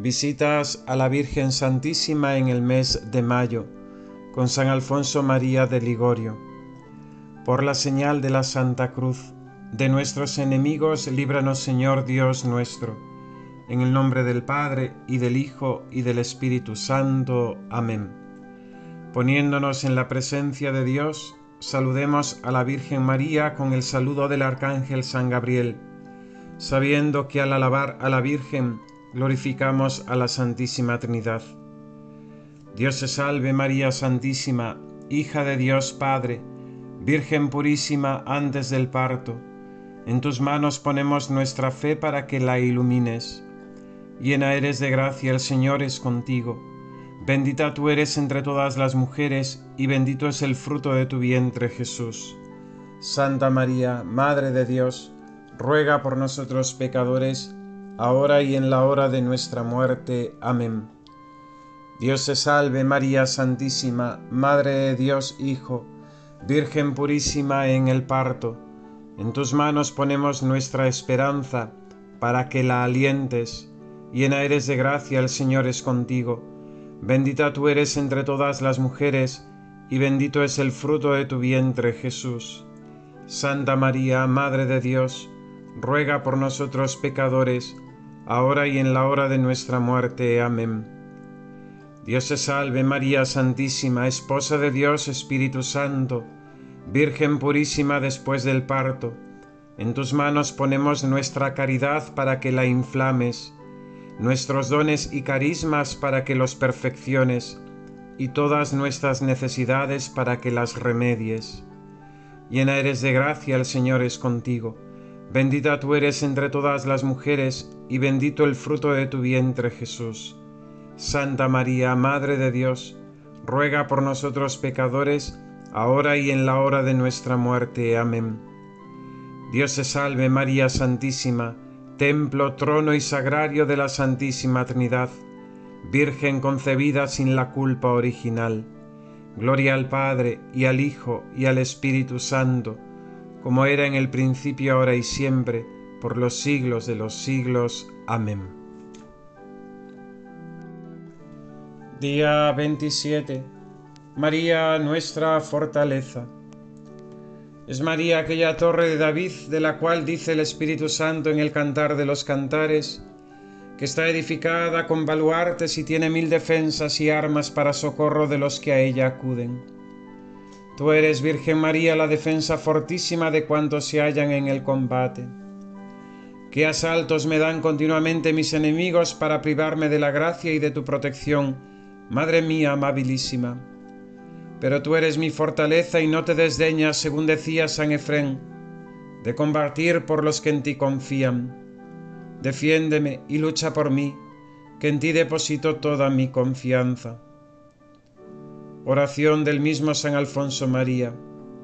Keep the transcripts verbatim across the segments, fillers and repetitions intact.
Visitas a la Virgen Santísima en el mes de mayo, con San Alfonso María de Ligorio. Por la señal de la Santa Cruz, de nuestros enemigos, líbranos, Señor Dios nuestro. En el nombre del Padre, y del Hijo, y del Espíritu Santo. Amén. Poniéndonos en la presencia de Dios, saludemos a la Virgen María con el saludo del Arcángel San Gabriel, sabiendo que al alabar a la Virgen, glorificamos a la Santísima Trinidad. Dios te salve María Santísima, hija de Dios Padre, Virgen purísima antes del parto. En tus manos ponemos nuestra fe para que la ilumines. Llena eres de gracia, el Señor es contigo. Bendita tú eres entre todas las mujeres, y bendito es el fruto de tu vientre, Jesús. Santa María, Madre de Dios, ruega por nosotros pecadores, ahora y en la hora de nuestra muerte. Amén. Dios te salve María Santísima, Madre de Dios Hijo, Virgen purísima en el parto. En tus manos ponemos nuestra esperanza, para que la alientes. Llena eres de gracia, el Señor es contigo. Bendita tú eres entre todas las mujeres, y bendito es el fruto de tu vientre, Jesús. Santa María, Madre de Dios, ruega por nosotros pecadores, ahora y en la hora de nuestra muerte. Amén. Dios te salve María Santísima, Esposa de Dios Espíritu Santo, Virgen purísima después del parto. En tus manos ponemos nuestra caridad para que la inflames, nuestros dones y carismas para que los perfecciones, y todas nuestras necesidades para que las remedies. Llena eres de gracia, el Señor es contigo. Bendita tú eres entre todas las mujeres, y bendito el fruto de tu vientre, Jesús. Santa María, Madre de Dios, ruega por nosotros pecadores, ahora y en la hora de nuestra muerte. Amén. Dios te salve María Santísima, templo, trono y sagrario de la Santísima Trinidad, Virgen concebida sin la culpa original. Gloria al Padre, y al Hijo, y al Espíritu Santo, como era en el principio, ahora y siempre, por los siglos de los siglos. Amén. Día veintisiete. María, nuestra fortaleza. Es María aquella torre de David de la cual dice el Espíritu Santo en el Cantar de los Cantares, que está edificada con baluartes y tiene mil defensas y armas para socorro de los que a ella acuden. Tú eres, Virgen María, la defensa fortísima de cuantos se hallan en el combate. Qué asaltos me dan continuamente mis enemigos para privarme de la gracia y de tu protección, Madre mía amabilísima. Pero tú eres mi fortaleza y no te desdeñas, según decía San Efrén, de combatir por los que en ti confían. Defiéndeme y lucha por mí, que en ti deposito toda mi confianza. Oración del mismo San Alfonso María.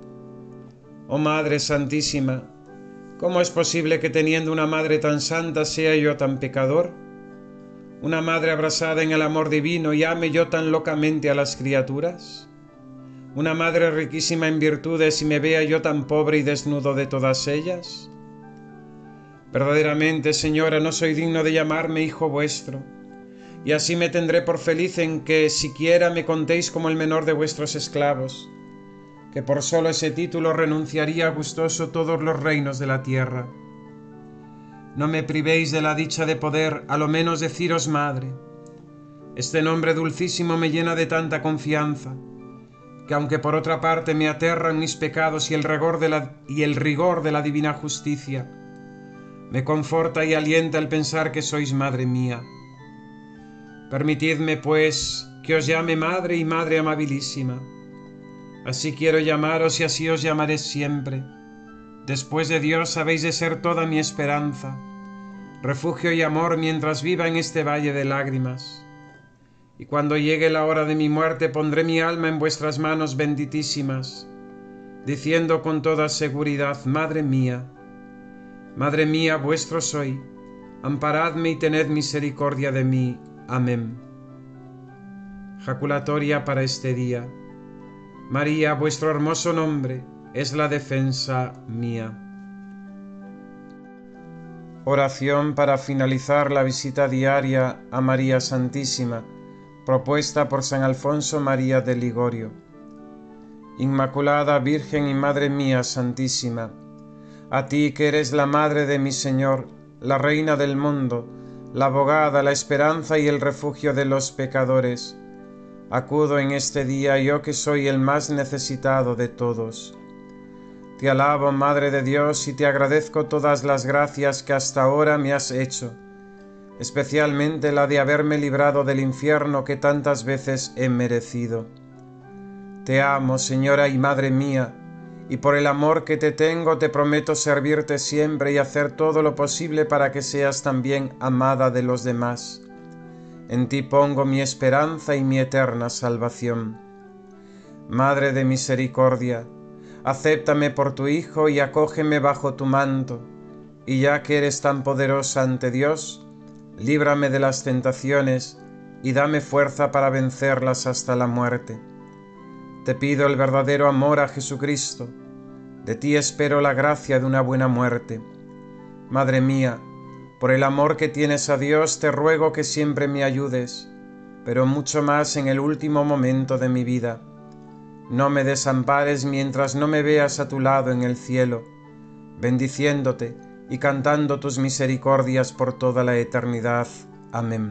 Oh Madre Santísima, ¿cómo es posible que teniendo una madre tan santa sea yo tan pecador? Una madre abrasada en el amor divino y ame yo tan locamente a las criaturas. Una madre riquísima en virtudes y me vea yo tan pobre y desnudo de todas ellas. Verdaderamente, Señora, no soy digno de llamarme hijo vuestro, y así me tendré por feliz en que siquiera me contéis como el menor de vuestros esclavos, que por solo ese título renunciaría gustoso todos los reinos de la tierra. No me privéis de la dicha de poder, a lo menos deciros madre. Este nombre dulcísimo me llena de tanta confianza, que aunque por otra parte me aterran mis pecados y el rigor de la, y el rigor de la divina justicia, me conforta y alienta el pensar que sois madre mía. Permitidme, pues, que os llame madre y madre amabilísima. Así quiero llamaros y así os llamaré siempre. Después de Dios habéis de ser toda mi esperanza, refugio y amor mientras viva en este valle de lágrimas. Y cuando llegue la hora de mi muerte pondré mi alma en vuestras manos benditísimas, diciendo con toda seguridad, Madre mía, Madre mía, vuestro soy, amparadme y tened misericordia de mí. Amén. Jaculatoria para este día. María, vuestro hermoso nombre es la defensa mía. Oración para finalizar la visita diaria a María Santísima, propuesta por San Alfonso María de Ligorio. Inmaculada Virgen y Madre mía Santísima, a ti que eres la Madre de mi Señor, la Reina del mundo, la abogada, la esperanza y el refugio de los pecadores, acudo en este día yo que soy el más necesitado de todos. Te alabo, Madre de Dios, y te agradezco todas las gracias que hasta ahora me has hecho, especialmente la de haberme librado del infierno que tantas veces he merecido. Te amo, Señora y Madre mía, y por el amor que te tengo te prometo servirte siempre y hacer todo lo posible para que seas también amada de los demás. En ti pongo mi esperanza y mi eterna salvación. Madre de misericordia, acéptame por tu Hijo y acógeme bajo tu manto, y ya que eres tan poderosa ante Dios, líbrame de las tentaciones y dame fuerza para vencerlas hasta la muerte. Te pido el verdadero amor a Jesucristo, de ti espero la gracia de una buena muerte. Madre mía, por el amor que tienes a Dios te ruego que siempre me ayudes, pero mucho más en el último momento de mi vida. No me desampares mientras no me veas a tu lado en el cielo, bendiciéndote y cantando tus misericordias por toda la eternidad. Amén.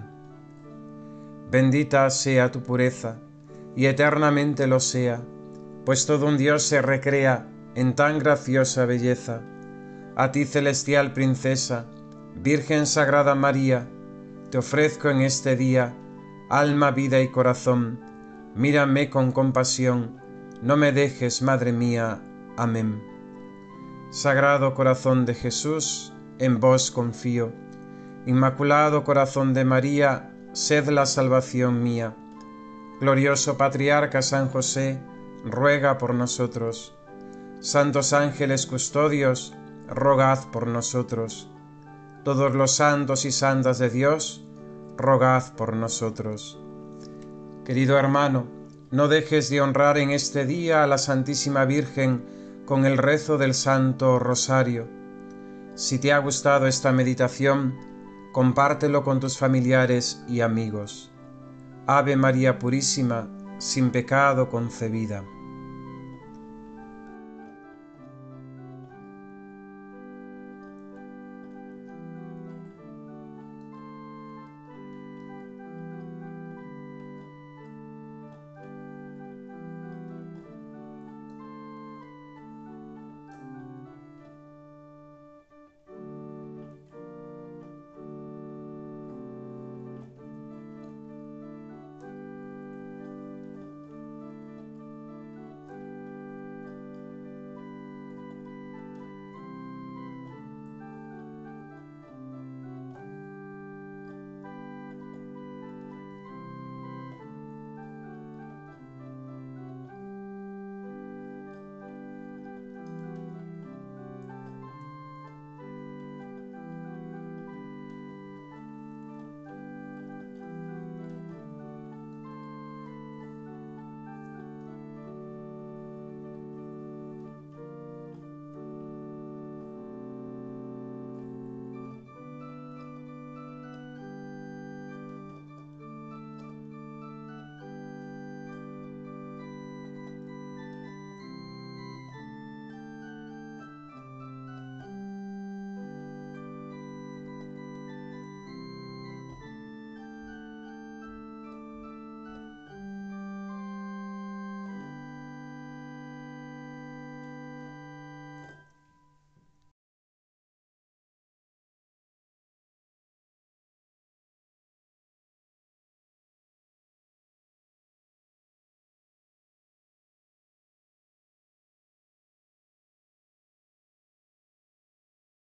Bendita sea tu pureza, y eternamente lo sea, pues todo un Dios se recrea en tan graciosa belleza. A ti, celestial princesa, Virgen Sagrada María, te ofrezco en este día alma, vida y corazón. Mírame con compasión, no me dejes, Madre mía. Amén. Sagrado corazón de Jesús, en vos confío. Inmaculado corazón de María, sed la salvación mía. Glorioso Patriarca San José, ruega por nosotros. Santos ángeles custodios, rogad por nosotros. Todos los santos y santas de Dios, rogad por nosotros. Querido hermano, no dejes de honrar en este día a la Santísima Virgen con el rezo del Santo Rosario. Si te ha gustado esta meditación, compártelo con tus familiares y amigos. Ave María Purísima, sin pecado concebida.